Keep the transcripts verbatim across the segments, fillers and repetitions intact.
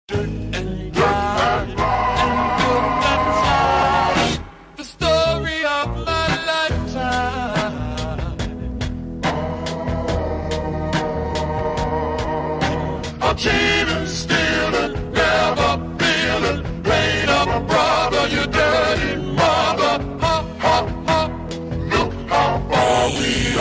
and dry and good and fly, the story of my lifetime. I'm cheating, stealing, never feeling, playing up a brother, you dirty mother. Ha ha ha, look how far we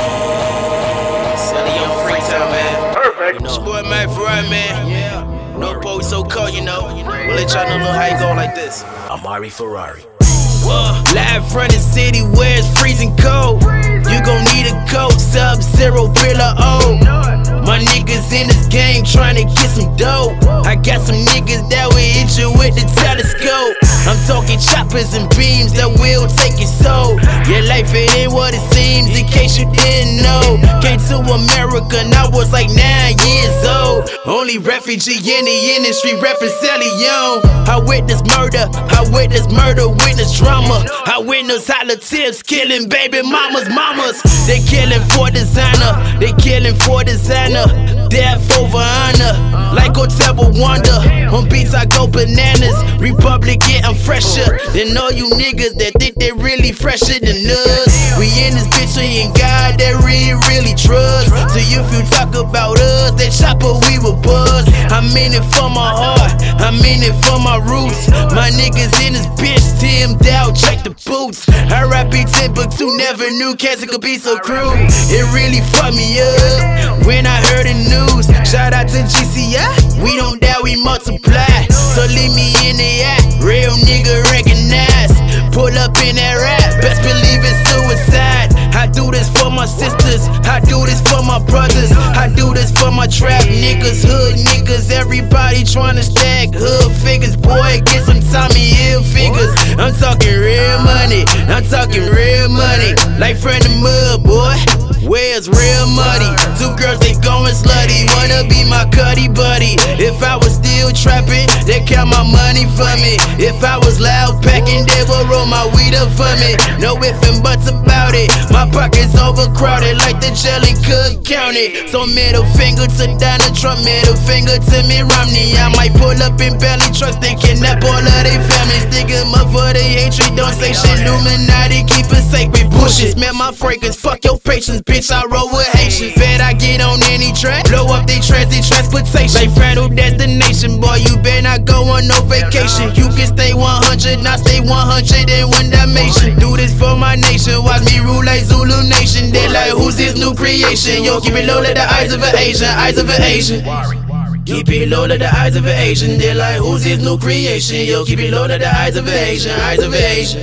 are. Selly on Freetown, man. Perfect. It's your boy Matt Ferrari, man. Yeah. No boy so cold, you know. We'll let y'all know how you go like this. Amari Ferrari. Uh, live from the city where it's freezing cold. You gon' need a coat, Sub-Zero, Billa O. My niggas in this game tryna get some dough. I got some niggas that will hit you with the telescope. I'm talking choppers and beams that will take your soul. Your life it ain't what it seems, in case you didn't know. Came to America and I was like nine years old. Only refugee in the industry, reppin' Sally Young. I witnessed murder, I witnessed murder, witness drama. I witnessed holla tips, killing baby mamas, mamas. They killing for designer, they killing for designer. Death over honor, like Hotel Wonder. On beats I go bananas, Republic getting fresher than all you niggas that think they really fresher than us. We in this bitch, we ain't God that really, really trust. So if you talk about us, that chopper we will buzz. I'm in it for my heart, I'm in it for my roots. My niggas in this bitch, Tim Dow, check the boots. R I P Timbuktu, never knew cancer could be so cruel. It really fucked me up when I heard the news. Shout out to G C I, we don't die, we multiply. So leave me in the act, real nigga recognize. Pull up in that rap, best believe it's suicide. I do this for my sisters, I do this for my brothers, I do this for my trap niggas, hood niggas. Everybody tryna stack hood figures, boy, get some Tommy Hill figures. I'm talking real money, I'm talking real money. Like friend of mud, boy, where's real money? Two girls, they going slutty, wanna be my cuddy buddy. If I was still trapping, they count my money for me. If I was loud packing, they would roll my weed up for me. No ifs and buts about it, my pockets overcrowded like the jelly Cook County. So middle finger to Donald Trump, middle finger to Mitt Romney. I might pull up in belly trucks, they kidnap all of their families. Stick 'em up for the hatred, don't say shit. Illuminati, keep it sacred. Bushes, smell my fragrance, fuck your patience, bitch, I roll with Haitians. Bet I get on any track, blow up they transit transportation. Like final destination, boy, you better not go on no vacation. You can stay one hundred, not stay one hundred in one dimension. Do this for my nation, watch me rule like Zulu Nation. They like, who's this new creation? Yo, keep it low like the eyes of an Asian, eyes of an Asian. Keep it low like the eyes of an Asian. They like, who's this new creation? Yo, keep it low like the eyes of an Asian, eyes of an Asian.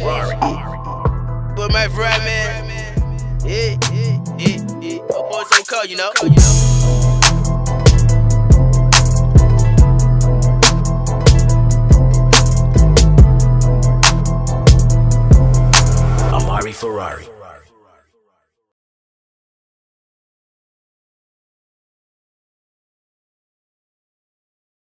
But my friend, man, yeah, yeah, yeah, yeah. Oh boy, so cold, you know. Amari Ferrari.